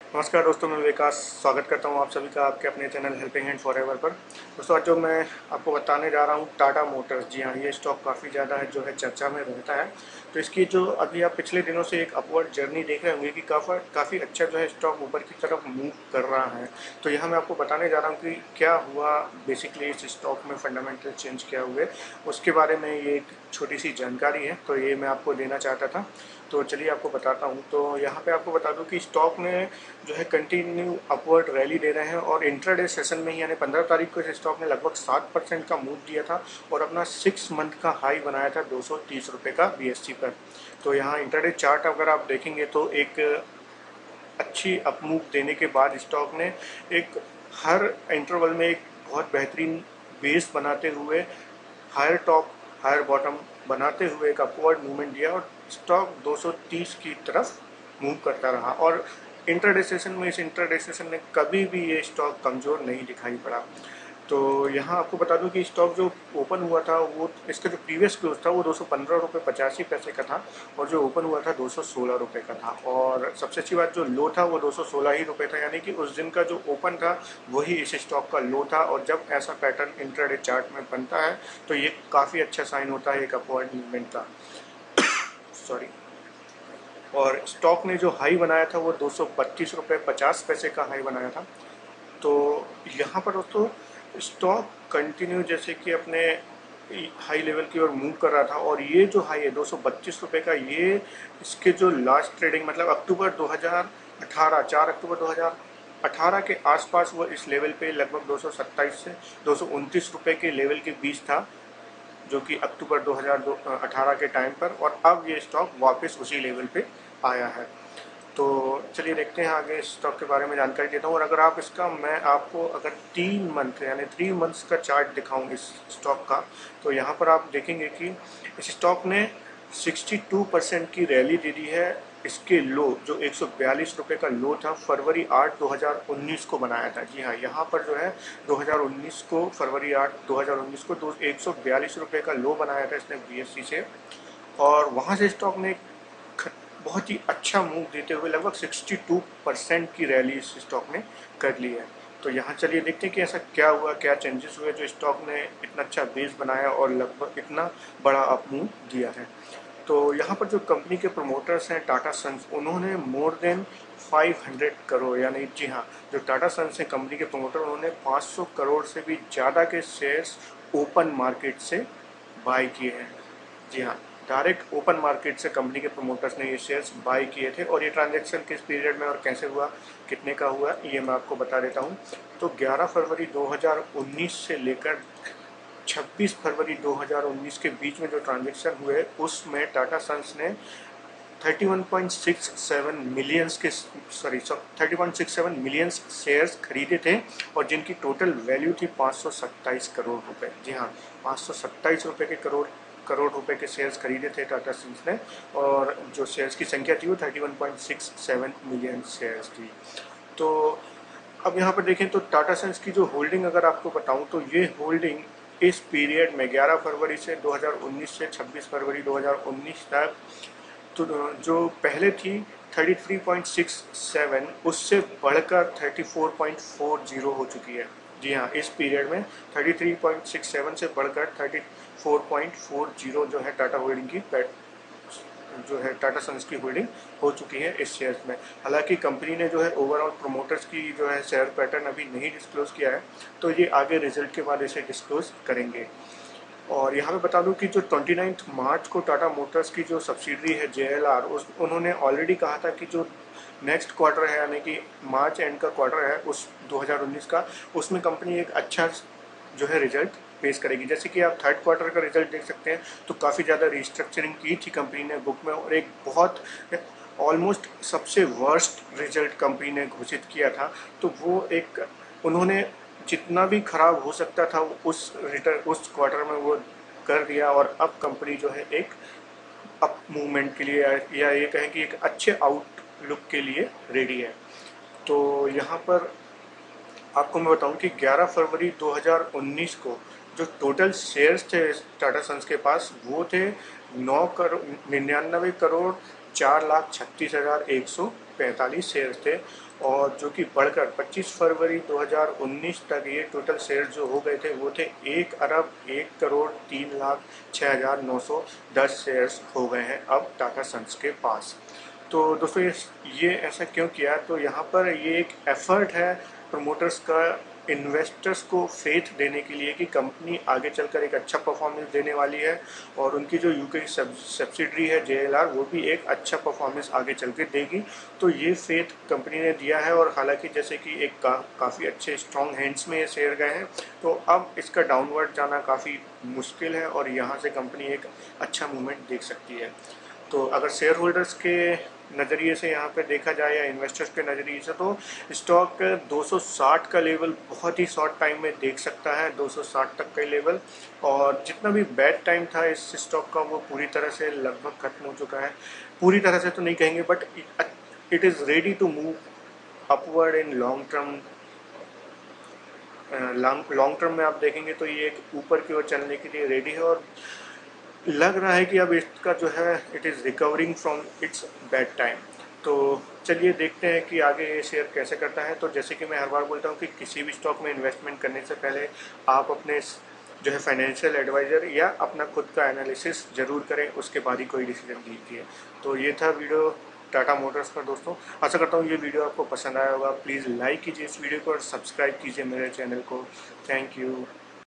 नमस्कार दोस्तों, मैं विकास स्वागत करता हूं आप सभी का आपके अपने चैनल हेल्पिंग हैंड फॉरएवर पर। दोस्तों, आज जो मैं आपको बताने जा रहा हूं टाटा मोटर्स। जी हाँ, ये स्टॉक काफ़ी ज़्यादा है जो है चर्चा में रहता है। तो इसकी जो अभी आप पिछले दिनों से एक अपवर्ड जर्नी देख रहे होंगे कि काफ़ी अच्छा जो है स्टॉक ऊपर की तरफ मूव कर रहा है। तो यहाँ मैं आपको बताने जा रहा हूँ कि क्या हुआ, बेसिकली इस स्टॉक में फंडामेंटल चेंज क्या हुए, उसके बारे में ये एक छोटी सी जानकारी है। तो ये मैं आपको देना चाहता था। तो चलिए आपको बताता हूँ। तो यहाँ पे आपको बता दूँ कि स्टॉक में जो है कंटिन्यू अपवर्ड रैली दे रहे हैं और इंट्राडे सेशन में ही यानी 15 तारीख को इस स्टॉक ने लगभग 7% का मूव दिया था और अपना 6 मंथ का हाई बनाया था 230 रुपये का बीएससी पर। तो यहाँ इंट्राडे चार्ट अगर आप देखेंगे तो एक अच्छी अप मूव देने के बाद स्टॉक ने एक हर इंटरवल में एक बहुत बेहतरीन बेस बनाते हुए हायर टॉप हायर बॉटम बनाते हुए एक अपवर्ड मूवमेंट दिया और स्टॉक 230 की तरफ मूव करता रहा। और इंट्राडे सेशन में इस इंट्राडे सेशन ने कभी भी ये स्टॉक कमज़ोर नहीं दिखाई पड़ा। तो यहाँ आपको बता दूं कि स्टॉक जो ओपन हुआ था वो इसका जो प्रीवियस क्लोज था वो 215 रुपये 85 पैसे का था और जो ओपन हुआ था 216 रुपये का था। और सबसे अच्छी बात, जो लो था वो 216 ही रुपये था, यानी कि उस दिन का जो ओपन था वही इस स्टॉक का लो था। और जब ऐसा पैटर्न इंट्राडे चार्ट में बनता है तो ये काफ़ी अच्छा साइन होता है एक अपवर्ड मूवमेंट का। सॉरी। और स्टॉक ने जो हाई बनाया था वो 232 रुपये 50 पैसे का हाई बनाया था। तो यहाँ पर दोस्तों स्टॉक कंटिन्यू जैसे कि अपने हाई लेवल की ओर मूव कर रहा था और ये जो हाई है 232 रुपये का, ये इसके जो लास्ट ट्रेडिंग मतलब अक्टूबर 2018 4 अक्टूबर 2018 के आसपास वो इस लेवल पे लगभग 227 से 229 रुपये के लेवल के बीच था, जो कि अक्टूबर 2018 के टाइम पर। और अब ये स्टॉक वापस उसी लेवल पे आया है। तो चलिए देखते हैं आगे इस स्टॉक के बारे में जानकारी देता हूँ। और अगर आप इसका मैं आपको अगर 3 मंथ यानी 3 मंथ्स का चार्ट दिखाऊँ इस स्टॉक का, तो यहाँ पर आप देखेंगे कि इस स्टॉक ने 62% की रैली दे दी है। इसके लो जो 142 रुपये का लो था फरवरी 8 2019 को बनाया था। जी हाँ, यहाँ पर जो है 2019 को फरवरी 8 2019 को 142 रुपये का लो बनाया था इसने बीएससी से। और वहाँ से स्टॉक ने बहुत ही अच्छा मूव देते हुए लगभग 62% की रैली इस स्टॉक ने कर ली है। तो यहाँ चलिए देखते हैं कि ऐसा क्या हुआ, क्या चेंजेस हुए जो स्टॉक ने इतना अच्छा बेस बनाया और लगभग इतना बड़ा अप मूव दिया है। तो यहाँ पर जो कंपनी के प्रमोटर्स हैं टाटा सन्स, उन्होंने मोर देन 500 करोड़ यानी जी हाँ, जो टाटा सन्स हैं कंपनी के प्रमोटर, उन्होंने 500 करोड़ से भी ज़्यादा के शेयर्स ओपन मार्केट से बाय किए हैं। जी हाँ, डायरेक्ट ओपन मार्केट से कंपनी के प्रमोटर्स ने ये शेयर्स बाय किए थे। और ये ट्रांजैक्शन किस पीरियड में और कैसे हुआ, कितने का हुआ, ये मैं आपको बता देता हूँ। तो 11 फरवरी 2019 से लेकर 26 फरवरी 2019 के बीच में जो ट्रांजैक्शन हुए उसमें टाटा सन्स ने 31.67 मिलियंस के 31.67 मिलियंस शेयर्स खरीदे थे और जिनकी टोटल वैल्यू थी 527 करोड़ रुपए। जी हाँ, 527 रुपये के करोड़ रुपए के शेयर्स खरीदे थे टाटा सन्स ने। और जो शेयर्स की संख्या थी वो 31.67 मिलियन शेयर्स थी। तो अब यहाँ पर देखें तो टाटा सन्स की जो होल्डिंग अगर आपको बताऊँ तो ये होल्डिंग इस पीरियड में 11 फरवरी से 2019 से 26 फरवरी 2019 तक तो जो पहले थी 33.67 उससे बढ़कर 34.40 हो चुकी है। जी हाँ, इस पीरियड में 33.67 से बढ़कर 34.40 जो है टाटा होल्डिंग की जो है टाटा सन्स की होल्डिंग हो चुकी है इस शेयर्स में। हालांकि कंपनी ने जो है ओवरऑल प्रोमोटर्स की जो है शेयर पैटर्न अभी नहीं डिस्क्लोज किया है, तो ये आगे रिजल्ट के बाद इसे डिस्क्लोज करेंगे। और यहाँ पे बता दूं कि जो 29 मार्च को टाटा मोटर्स की जो सब्सिडरी है जेएलआर, उस उन्होंने ऑलरेडी कहा था कि जो नेक्स्ट क्वार्टर है यानी कि मार्च एंड का क्वार्टर है उस 2019 का, उसमें कंपनी एक अच्छा जो है रिजल्ट पेश करेगी। जैसे कि आप थर्ड क्वार्टर का रिजल्ट देख सकते हैं तो काफ़ी ज़्यादा रिस्ट्रक्चरिंग की थी कंपनी ने बुक में और एक बहुत ऑलमोस्ट सबसे वर्स्ट रिजल्ट कंपनी ने घोषित किया था। तो वो एक उन्होंने जितना भी खराब हो सकता था उस क्वार्टर में वो कर दिया। और अब कंपनी जो है एक अप मूवमेंट के लिए या ये कहें कि एक अच्छे आउटलुक के लिए रेडी है। तो यहाँ पर आपको मैं बताऊं कि 11 फरवरी 2019 को जो टोटल शेयर्स थे टाटा सन्स के पास वो थे 99 करोड़ 4,36,145 शेयर्स थे। और जो कि बढ़कर 25 फरवरी 2019 तक ये टोटल शेयर जो हो गए थे वो थे 1 अरब 1 करोड़ 3 लाख 6,910 शेयर्स हो गए हैं अब टाटा सन्स के पास। तो दोस्तों ये ऐसा क्यों किया, तो यहाँ पर ये एक एफर्ट है प्रमोटर्स का इन्वेस्टर्स को फेथ देने के लिए कि कंपनी आगे चलकर एक अच्छा परफॉर्मेंस देने वाली है और उनकी जो यूके की सब्सिडरी है JLR वो भी एक अच्छा परफॉर्मेंस आगे चल के देगी। तो ये फेथ कंपनी ने दिया है और हालांकि जैसे कि एक काफ़ी अच्छे स्ट्रॉन्ग हैंड्स में ये शेयर गए हैं, तो अब इसका डाउनवर्ड जाना काफ़ी मुश्किल है और यहाँ से कंपनी एक अच्छा मूवमेंट देख सकती है। तो अगर शेयर होल्डर्स के नज़रिए से यहाँ पे देखा जाए या इन्वेस्टर्स के नज़रिए से, तो स्टॉक 260 का लेवल बहुत ही शॉर्ट टाइम में देख सकता है, 260 तक का लेवल। और जितना भी बैड टाइम था इस स्टॉक का वो पूरी तरह से लगभग खत्म हो चुका है। पूरी तरह से तो नहीं कहेंगे, but it is ready to move upward in long term. Long term में आप देखेंगे तो ये एक ऊपर की ओर चलने के लिए रेडी है और लग रहा है कि अब इसका जो है it is recovering from its bad time. तो चलिए देखते हैं कि आगे ये शेयर कैसे करता है। तो जैसे कि मैं हर बार बोलता हूँ कि किसी भी स्टॉक में इन्वेस्टमेंट करने से पहले आप अपने जो है फाइनेंशियल एडवाइज़र या अपना खुद का एनालिसिस ज़रूर करें, उसके बाद ही कोई डिसीजन लीजिए। तो ये था वीडियो टाटा मोटर्स का दोस्तों। आशा करता हूँ ये वीडियो आपको पसंद आया होगा। प्लीज़ लाइक कीजिए इस वीडियो को और सब्सक्राइब कीजिए मेरे चैनल को। Thank you.